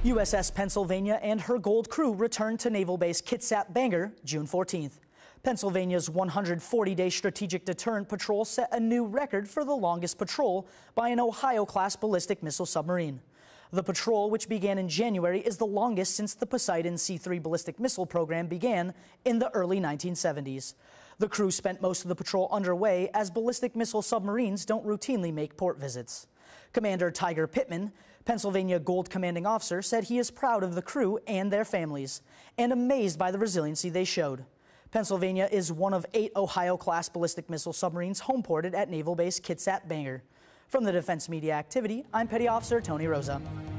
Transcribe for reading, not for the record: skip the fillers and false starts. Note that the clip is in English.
USS Pennsylvania and her gold crew returned to Naval Base Kitsap Bangor June 14th. Pennsylvania's 140-day strategic deterrent patrol set a new record for the longest patrol by an Ohio-class ballistic missile submarine. The patrol, which began in January, is the longest since the Poseidon C-3 ballistic missile program began in the early 1970s. The crew spent most of the patrol underway as ballistic missile submarines don't routinely make port visits. Commander Tiger Pittman, Pennsylvania Gold Commanding Officer, said he is proud of the crew and their families and amazed by the resiliency they showed. Pennsylvania is one of 8 Ohio-class ballistic missile submarines homeported at Naval Base Kitsap Bangor. From the Defense Media Activity, I'm Petty Officer Tony Rosa.